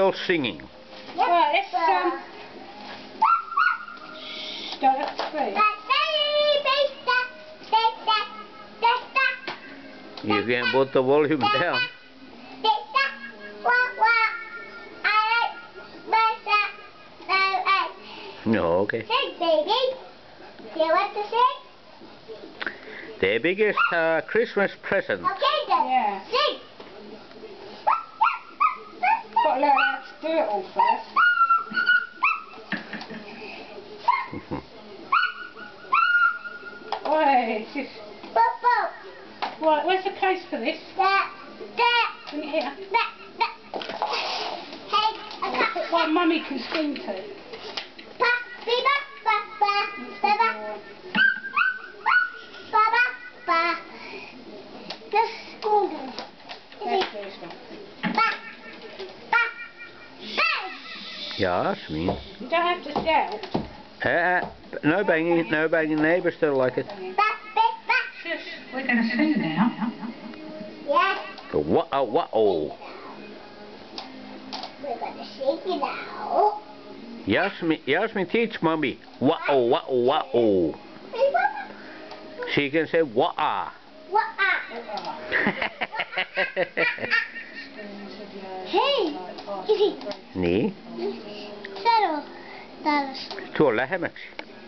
girls singing. Right, let's don't have to speak. You can put the volume down. No, okay. Sing, baby. You want to sing? The biggest Christmas present. Okay then. Yeah. Sing. Got to learn how to do it all first. Oi, it's just... Right, where's the case for this? Bring it here. Put one Mummy can sing to. Yasmin. You don't have to shout. No banging, no banging. Neighbours don't like it. Shush, we're going to sing now. Yeah. What-oh. We're going to sing it now. Yasmin, teach Mummy. What-oh. She can say what-ah. Hei! Niin. Sano täällä. Tuo lähemmäksi.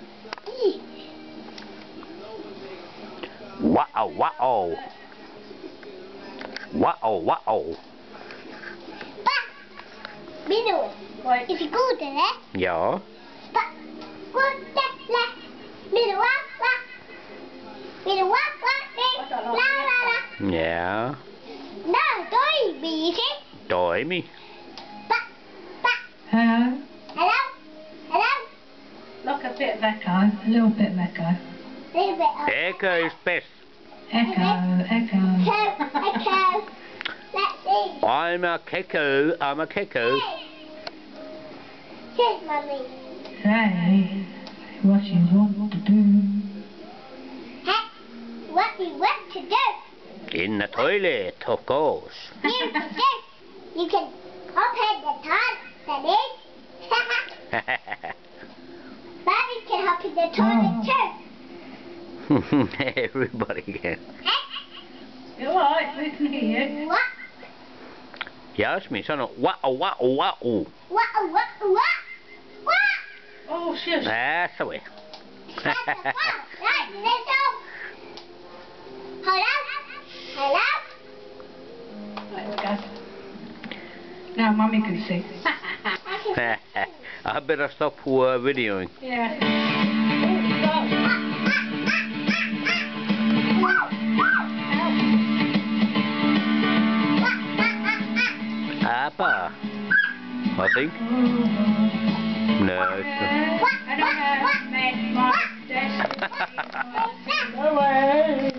Wow. Minun. If kuuntelee. Joo. Kuuntele. Minua. La. Joo. No, toimii se. Toimi. Hello? Hello? Like a bit of echo, a little bit of echo. Little bit of Echo is best. Echo. Echo. Let's see. I'm a keko. Here's Mummy. Say what you want to do. Hey, what you want to do? In the toilet, of course. You can open the toilet, that is. Mommy can hop in the toilet too. Everybody can. You alright? We can hear you. What? Yasmin, sano wow. What? Oh, shush. That's the way. Right, let's go. Hello? Right, we go. Now Mummy can sing. I better stop videoing. Yeah. Appa, I think. No, it's not. And I have made my destiny. Away.